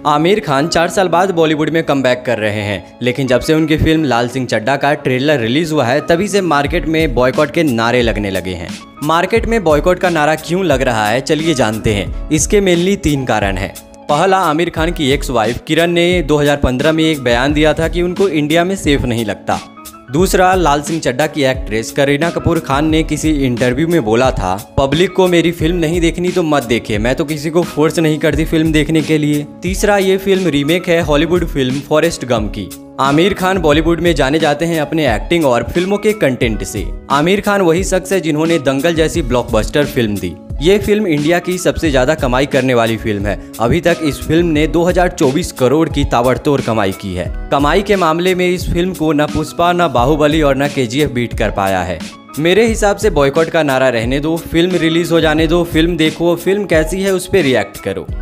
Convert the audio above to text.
आमिर खान 4 साल बाद बॉलीवुड में कमबैक कर रहे हैं, लेकिन जब से उनकी फिल्म लाल सिंह चड्ढा का ट्रेलर रिलीज हुआ है तभी से मार्केट में बॉयकॉट के नारे लगने लगे हैं। मार्केट में बॉयकॉट का नारा क्यों लग रहा है, चलिए जानते हैं। इसके मेनली 3 कारण हैं। पहला, आमिर खान की एक्स वाइफ किरण ने 2015 में एक बयान दिया था कि उनको इंडिया में सेफ नहीं लगता। दूसरा, लाल सिंह चड्ढा की एक्ट्रेस करीना कपूर खान ने किसी इंटरव्यू में बोला था, पब्लिक को मेरी फिल्म नहीं देखनी तो मत देखे, मैं तो किसी को फोर्स नहीं करती फिल्म देखने के लिए। तीसरा, ये फिल्म रीमेक है हॉलीवुड फिल्म फॉरेस्ट गम की। आमिर खान बॉलीवुड में जाने जाते हैं अपने एक्टिंग और फिल्मों के कंटेंट से। आमिर खान वही शख्स है जिन्होंने दंगल जैसी ब्लॉकबस्टर फिल्म दी। ये फिल्म इंडिया की सबसे ज्यादा कमाई करने वाली फिल्म है। अभी तक इस फिल्म ने 2024 करोड़ की ताबड़तोड़ कमाई की है। कमाई के मामले में इस फिल्म को न पुष्पा, न बाहुबली और न KGF बीट कर पाया है। मेरे हिसाब से बॉयकॉट का नारा रहने दो, फिल्म रिलीज हो जाने दो, फिल्म देखो, फिल्म कैसी है उस पर रिएक्ट करो।